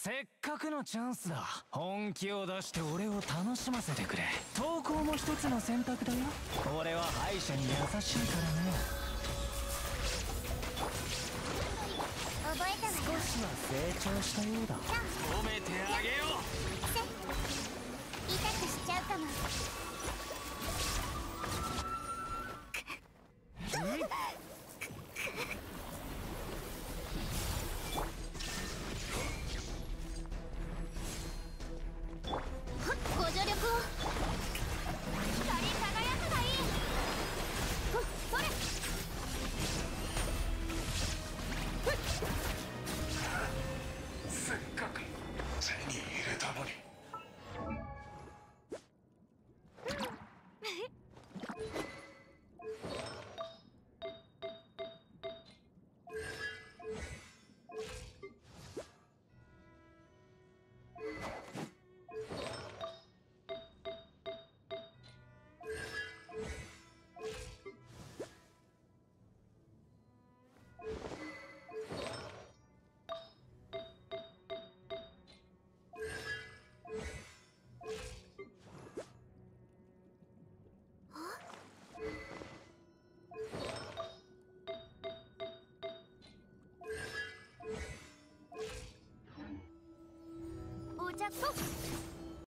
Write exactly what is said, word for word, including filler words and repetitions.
せっかくのチャンスだ。本気を出して俺を楽しませてくれ。投稿も一つの選択だよ。俺は敗者に優しいからね。 覚えたわよ。 少しは成長したようだ。褒めてあげよう。 痛くしちゃうかも。ご助力を。光り輝くがいい。ほっそれ。 せっかく手に入れたのに。 お茶と